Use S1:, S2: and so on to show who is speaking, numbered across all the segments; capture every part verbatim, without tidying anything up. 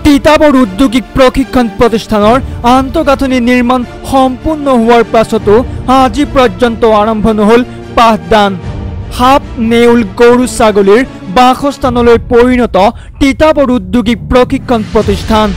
S1: তিতাবৰ উদ্যোগিক প্ৰশিক্ষণ প্ৰতিষ্ঠানৰ আন্তঃগাঁথনি নিৰ্মাণ সম্পূৰ্ণ হোৱাৰ পাছতো আজি পৰ্যন্ত আৰম্ভ নহল পাঠদান। সাপ নেউল গৰু ছাগলীৰ বাসস্থানলৈ পৰিণত তিতাবৰ উদ্যোগিক প্ৰশিক্ষণ প্ৰতিষ্ঠান।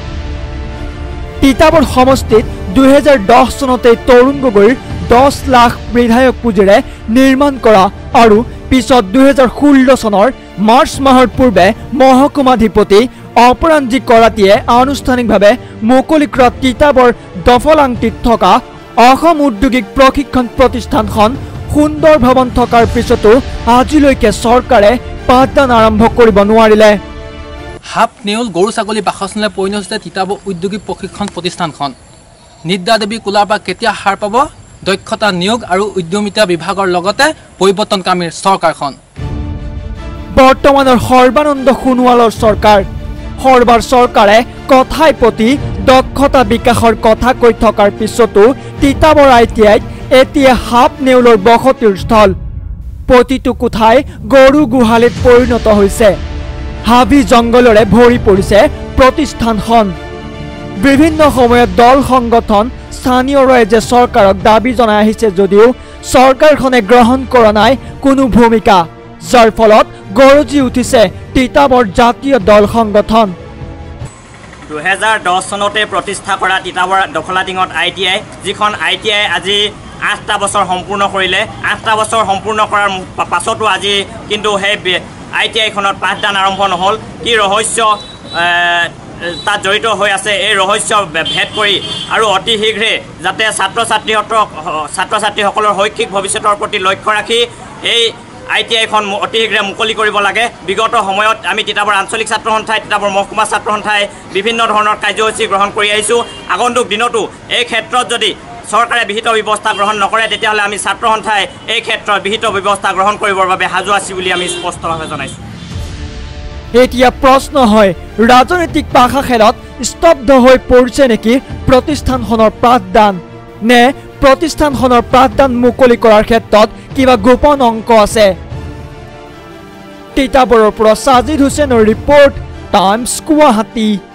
S1: তিতাবৰ সমষ্টিত দুহেজাৰ দহ চনতে তৰুণ গগৈৰ দহ লাখ বিধায়ক পুঁজিৰে নিৰ্মাণ কৰা আৰু পিছত দুহেজাৰ ষোল্ল চনৰ মাৰ্চ মাহৰ পূৰ্বে মহকুমাধিপতি অপৰাঞ্জী কৰাতীয়ে আনুষ্ঠানিকভাৱে মুকলি কৰা তিতাবৰ দফলাংটিত থকা অসম উদ্যোগিক প্ৰশিক্ষণ প্ৰতিষ্ঠানখন সুন্দৰ ভৱন থকাৰ পিছতো আজিলৈকে চৰকাৰে পাঠদান আৰম্ভ কৰিব নোৱাৰিলে।
S2: সাপ নেউল গৰু ছাগলী বাসস্থানলৈ পৰিণত হৈছে তিতাবৰ উদ্যোগিক প্ৰশিক্ষণ প্ৰতিষ্ঠানখন। নিদ্ৰা দেৱী কোলাৰ পৰা কেতিয়া সাৰ পাব দক্ষতা নিয়োগ আৰু উদ্যমিতা বিভাগৰ লগতে পৰিৱৰ্তনকামী চৰকাৰখন।
S1: বৰ্তমানৰ সৰ্বানন্দ সোণোৱালৰ চৰকাৰ সৰবাৰ চৰকাৰে কথাই প্ৰতি দক্ষতা বিকাশৰ কথা কৈ থকাৰ পিছতো তিতাবৰ আই টি আইত এতিয়া সাপ নেউলৰ বসতিৰ স্থল। প্ৰতিটো কোঠাই গৰু গোহালিত পৰিণত হৈছে। হাবি জংঘলৰে ভৰি পৰিছে প্ৰতিষ্ঠানখন। বিভিন্ন সময়ত দল সংগঠন স্থানীয় ৰাইজে চৰকাৰক দাবী জনাই আহিছে যদিও চৰকাৰখনে গ্ৰহণ কৰা নাই কোনো ভূমিকা, যাৰ ফলত গৰজি উঠিছে তিতাবৰ জাতীয় দল সংগঠন।
S3: দুহেজাৰ দহ চনতে প্ৰতিষ্ঠা কৰা তিতাবৰ দখলাটিঙত আই টি আই, যিখন আই টি আই আজি আঠটা বছৰ সম্পূৰ্ণ কৰিলে। আঠটা বছৰ সম্পূৰ্ণ কৰাৰ পাছতো আজি কিন্তু সেই আই টি আইখনত পাঠদান আৰম্ভ নহ'ল। কি ৰহস্য তাত জড়িত হৈ আছে, এই ৰহস্য ভেদ কৰি আৰু অতি শীঘ্ৰে যাতে ছাত্ৰ ছাত্ৰীহঁতক ছাত্ৰ ছাত্ৰীসকলৰ শৈক্ষিক ভৱিষ্যতৰ প্ৰতি লক্ষ্য ৰাখি এই আই টি আইখন অতি শীঘ্ৰে মুকলি কৰিব লাগে। বিগত সময়ত আমি তিতাবৰ আঞ্চলিক ছাত্ৰ সন্থাই তিতাবৰ মহকুমা ছাত্ৰ সন্থাই বিভিন্ন ধৰণৰ কাৰ্যসূচী গ্ৰহণ কৰি আহিছোঁ। আগন্তুক দিনতো এই ক্ষেত্ৰত যদি চৰকাৰে বিহিত ব্যৱস্থা গ্ৰহণ নকৰে তেতিয়াহ'লে আমি ছাত্ৰ সন্থাই এই ক্ষেত্ৰত বিহিত ব্যৱস্থা গ্ৰহণ কৰিবৰ বাবে সাজু আছোঁ বুলি আমি স্পষ্টভাৱে জনাইছোঁ।
S1: এতিয়া প্ৰশ্ন হয়, ৰাজনৈতিক পাশা খেলত স্তব্ধ হৈ পৰিছে নেকি প্ৰতিষ্ঠানখনৰ পাঠদান, নে প্ৰতিষ্ঠানখনৰ পাঠদান মুকলি কৰাৰ ক্ষেত্ৰত কিবা গোপন অংক আছে? তিতাবৰৰ পৰা সাজিদ হুছেইনৰ ৰিপৰ্ট, টাইমছ গুৱাহাটী।